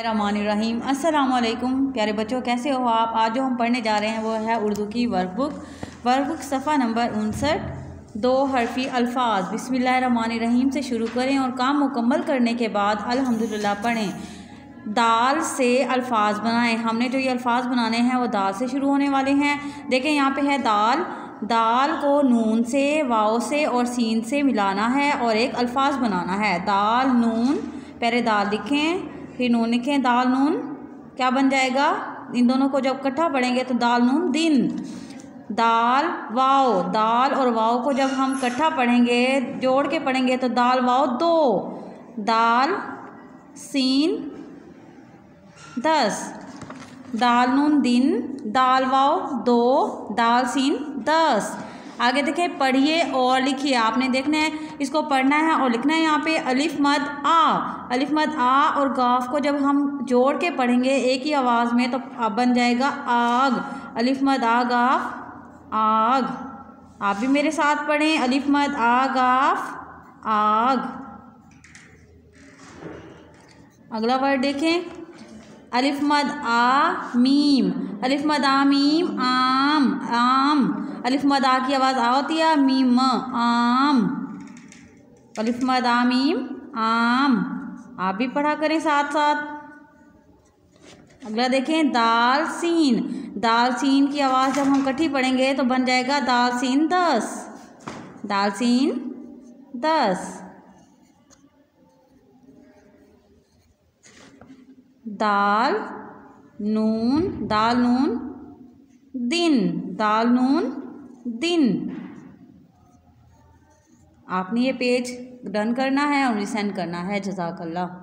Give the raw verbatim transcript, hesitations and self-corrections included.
बिस्मिल्लाहिर्रहमानिर्रहीम। अस्सलाम वालेकुम प्यारे बच्चों, कैसे हो आप। आज जो हम पढ़ने जा रहे हैं वो है उर्दू की वर्कबुक वर्कबुक सफ़ा नंबर उनसठ दो हरफी अल्फाज। बिस्मिल्लाहिर्रहमानिर्रहीम से शुरू करें और काम मुकम्मल करने के बाद अल्हम्दुलिल्लाह पढ़ें। दाल से अल्फाज बनाएं। हमने जो ये अल्फाज बनाने हैं वो दाल से शुरू होने वाले हैं। देखें यहाँ पे है दाल। दाल को नून से, वाव से और सीन से मिलाना है और एक अल्फाज बनाना है। दाल नून, पहले दाल लिखें फिर नून लिखें। दाल नून क्या बन जाएगा, इन दोनों को जब इकट्ठा पढ़ेंगे तो दाल नून दिन। दाल वाव, दाल और वाव को जब हम इकट्ठा पढ़ेंगे, जोड़ के पढ़ेंगे तो दाल वाव दो। दाल सीन दस। दाल नून दिन, दाल वाव दो, दाल सीन दस। आगे देखें, पढ़िए और लिखिए। आपने देखना है, इसको पढ़ना है और लिखना है। यहाँ पे अलिफ मद आ, अलिफ मद आ और गाफ को जब हम जोड़ के पढ़ेंगे एक ही आवाज़ में तो अब बन जाएगा आग। अलिफ मद आ गाफ आग। आप भी मेरे साथ पढ़ें, अलिफ मद आ गाफ आग। अगला वर्ड देखें, अलिफ मद आ मीम, अलिफ मद आ मीम आम आम। अलिफ मद आ की आवाज़ आ होती है, मीम आम। अलिफ मद आ मीम आम। आप भी पढ़ा करें साथ साथ। अगला देखें, दाल सीन, दाल सीन की आवाज़ जब हम इकट्ठी पढ़ेंगे तो बन जाएगा दाल सीन दस, दाल सीन दस। दाल नून, दाल नून दिन, दाल नून दिन। आपने ये पेज डन करना है और सेंड करना है। जज़ाकल्लाह।